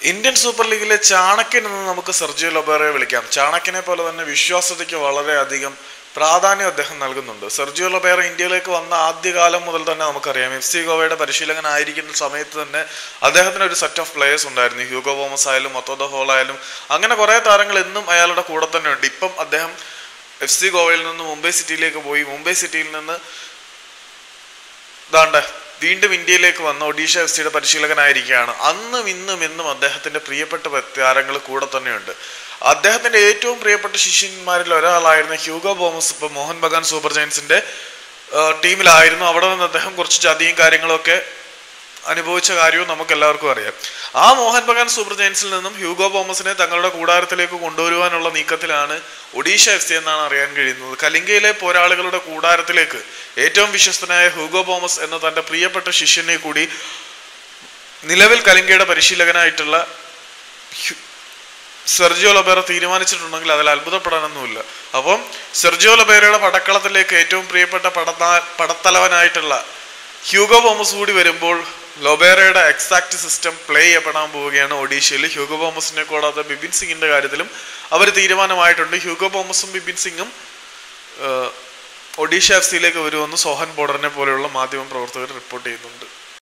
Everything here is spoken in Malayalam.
ഇന്ത്യൻ സൂപ്പർ ലീഗിലെ ചാണക്യൻ എന്ന് നമുക്ക് സെർജിയോ ലൊബേറയെ വിളിക്കാം. ചാണക്യനെ പോലെ തന്നെ വിശ്വാസ്യതയ്ക്ക് വളരെയധികം പ്രാധാന്യം അദ്ദേഹം നൽകുന്നുണ്ട്. സെർജിയോ ലൊബേറ ഇന്ത്യയിലേക്ക് വന്ന ആദ്യകാലം മുതൽ തന്നെ നമുക്കറിയാം, FC ഗോവയുടെ പരിശീലകനായിരിക്കുന്ന സമയത്ത് തന്നെ അദ്ദേഹത്തിന് ഒരു സെറ്റ് ഓഫ് പ്ലേയേഴ്സ് ഉണ്ടായിരുന്നു. ഹ്യൂഗോ ബോമസ് ആയാലും മൊത്തോദ ഹോൾ ആയാലും അങ്ങനെ കുറേ താരങ്ങൾ എന്നും അയാളുടെ കൂടെ തന്നെ ഉണ്ട്. ഇപ്പം അദ്ദേഹം FC ഗോവയിൽ നിന്ന് മുംബൈ സിറ്റിയിലേക്ക് പോയി. മുംബൈ സിറ്റിയിൽ നിന്ന് വീണ്ടും ഇന്ത്യയിലേക്ക് വന്ന ഒഡീഷ FC പരിശീലകനായിരിക്കുകയാണ്. അന്നും ഇന്നും അദ്ദേഹത്തിന്റെ പ്രിയപ്പെട്ട താരങ്ങൾ കൂടെ തന്നെയുണ്ട്. അദ്ദേഹത്തിന്റെ ഏറ്റവും പ്രിയപ്പെട്ട ശിഷ്യന്മാരിൽ ഒരാളായിരുന്ന ഹ്യൂഗോ ബോമസ് ഇപ്പോൾ മോഹൻ ബഗാൻ സൂപ്പർ ജയൻസിന്റെ ടീമിലായിരുന്നു. അവിടെ നിന്ന് അദ്ദേഹം കുറച്ച് ചതിയും കാര്യങ്ങളൊക്കെ അനുഭവിച്ച കാര്യവും നമുക്ക് എല്ലാവർക്കും അറിയാം. ആ മോഹൻ ബഗാൻ സൂപ്പർ ജയൻസിൽ നിന്നും ഹ്യൂഗോ ബോമസിനെ തങ്ങളുടെ കൂടാരത്തിലേക്ക് കൊണ്ടുവരുവാനുള്ള നീക്കത്തിലാണ് ഒഡീഷ FC എന്നാണ് അറിയാൻ കഴിയുന്നത്. കലിംഗയിലെ പോരാളികളുടെ കൂടാരത്തിലേക്ക് ഏറ്റവും വിശ്വസ്തനായ ഹ്യൂഗോ ബോമസ് എന്ന തന്റെ പ്രിയപ്പെട്ട ശിഷ്യനെ കൂടി നിലവിൽ കലിംഗയുടെ പരിശീലകനായിട്ടുള്ള സെർജിയോ ലൊബേറ തീരുമാനിച്ചിട്ടുണ്ടെങ്കിൽ അതിൽ അത്ഭുതപ്പെടാനൊന്നുമില്ല. അപ്പം സെർജിയോ ലൊബേറയുടെ പടക്കളത്തിലേക്ക് ഏറ്റവും പ്രിയപ്പെട്ട പടത്തലവനായിട്ടുള്ള ഹ്യൂഗോ ബോമസ് കൂടി വരുമ്പോൾ ലൊബേറയുടെ എക്സാക്ട് സിസ്റ്റം പ്ലേ ചെയ്യപ്പെടാൻ പോവുകയാണ് ഒഡീഷയിൽ. ഹ്യൂഗോ ബോമസിനെ കൂടാതെ ബിപിൻ സിംഗിന്റെ കാര്യത്തിലും അവർ തീരുമാനമായിട്ടുണ്ട്. ഹ്യൂഗോ ബോമസും ബിപിൻ സിംഗും ഒഡീഷ FC വരുമെന്ന് സോഹൻ ബോർഡറിനെ പോലെയുള്ള മാധ്യമ പ്രവർത്തകർ റിപ്പോർട്ട് ചെയ്യുന്നുണ്ട്.